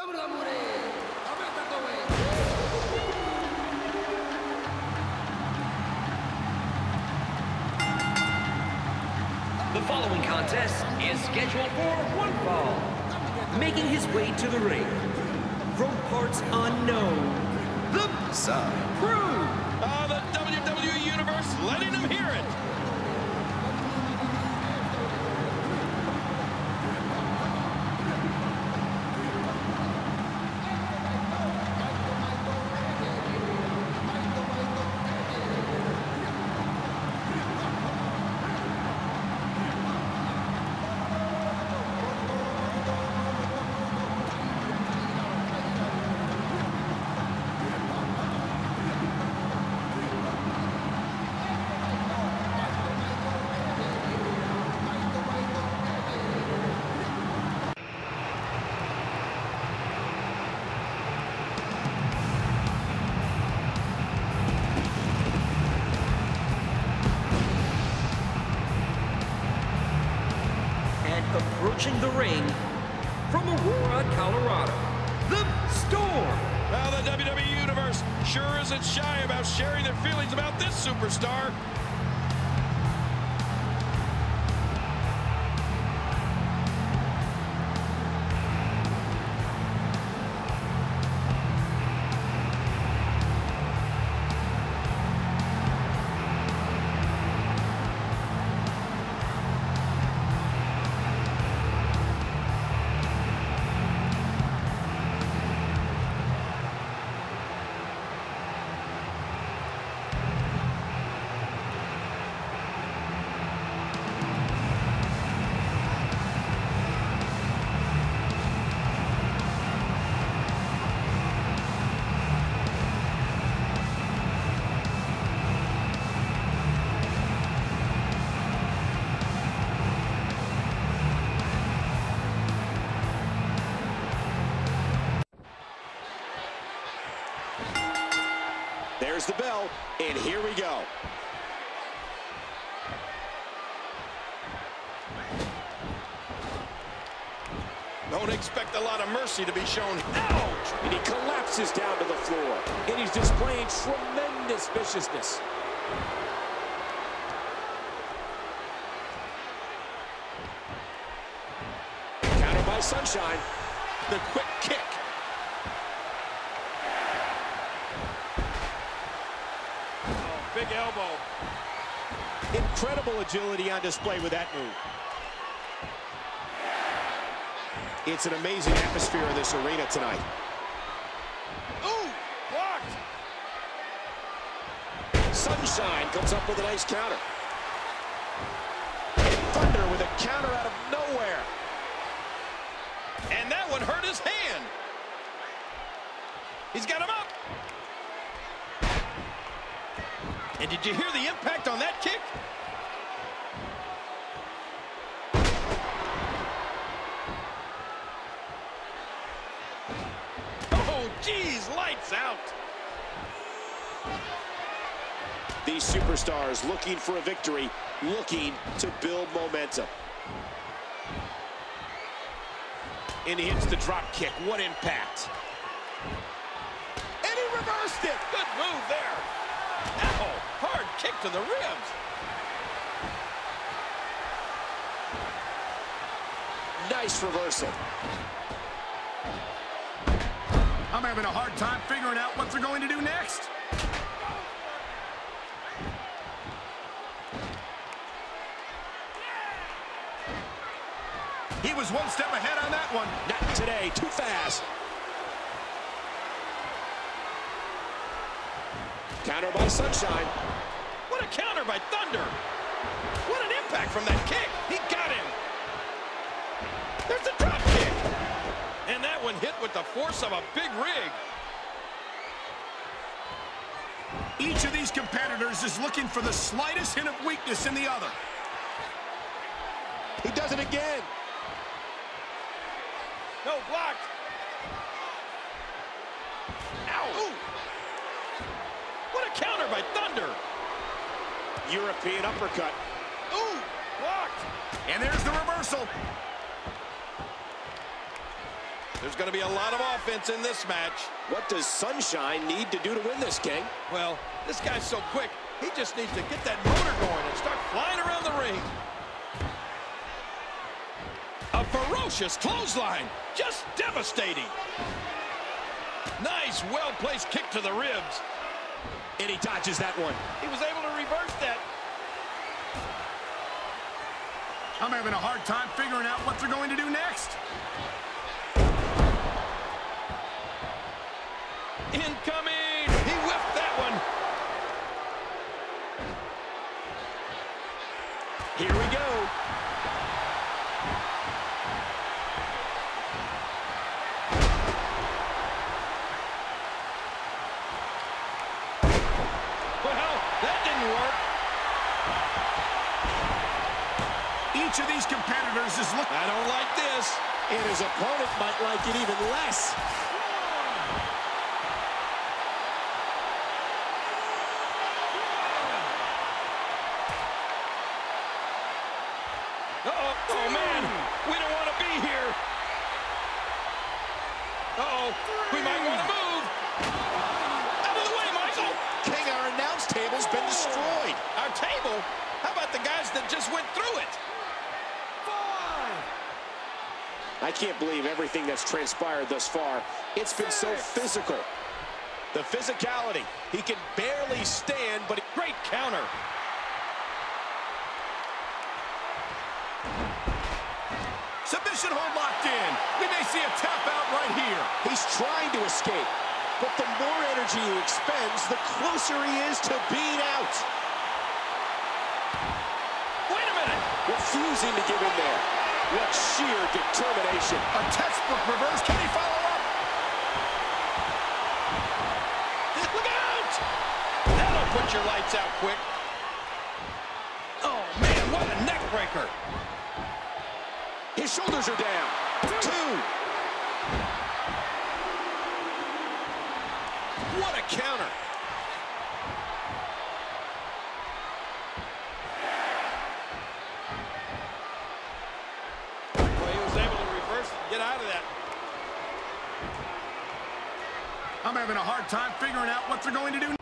The following contest is scheduled for one fall. Making his way to the ring, from parts unknown, the Crew. The WWE Universe letting him hear it. Approaching the ring from Aurora, Colorado, the Storm. Well, the WWE Universe sure isn't shy about sharing their feelings about this superstar. There's the bell, and here we go. Don't expect a lot of mercy to be shown. Ouch! And he collapses down to the floor. And he's displaying tremendous viciousness. Counter by Sunshine. The quick kick. Big elbow. Incredible agility on display with that move. It's an amazing atmosphere in this arena tonight. Ooh, blocked. Sunshine comes up with a nice counter. And Thunder with a counter out of nowhere. And that one hurt his hand. He's got him up. And did you hear the impact on that kick? Oh, geez, lights out. These superstars looking for a victory, looking to build momentum. And he hits the drop kick. What impact. And he reversed it. Good move there. Ow, hard kick to the ribs. Nice reversal. I'm having a hard time figuring out what they're going to do next. He was one step ahead on that one. Not today, too fast. Counter by Sunshine. What a counter by Thunder. What an impact from that kick. He got him. There's the drop kick. And that one hit with the force of a big rig. Each of these competitors is looking for the slightest hint of weakness in the other. He does it again. No, blocked. Ow. Ooh. What a counter by Thunder. European uppercut. Ooh, blocked. And there's the reversal. There's going to be a lot of offense in this match. What does Sunshine need to do to win this, King? Well, this guy's so quick, he just needs to get that motor going and start flying around the ring. A ferocious clothesline, just devastating. Nice, well-placed kick to the ribs. And he dodges that one. He was able to reverse that. I'm having a hard time figuring out what they're going to do next. Incoming! He whiffed that one. Here we go. Well, that didn't work. Each of these competitors is looking... I don't like this. And his opponent might like it even less. Uh-oh. Oh, man. We don't want to be here. Uh-oh. We might want to move. Out of the way, Michael. King, our announce table's been destroyed. Our table? How about the guys that just went through it? I can't believe everything that's transpired thus far. It's been so physical. The physicality. He can barely stand, but Great counter. Submission hold locked in. We may see a tap out right here. he's trying to escape. But the more energy he expends, the closer he is to being out. Wait a minute. Refusing to give in there. What sheer determination. A textbook reverse. Can he follow up? Look out! That'll put your lights out quick. Oh, man, what a neck breaker. His shoulders are down. 2. What a counter. Well, he was able to reverse and get out of that. I'm having a hard time figuring out what they're going to do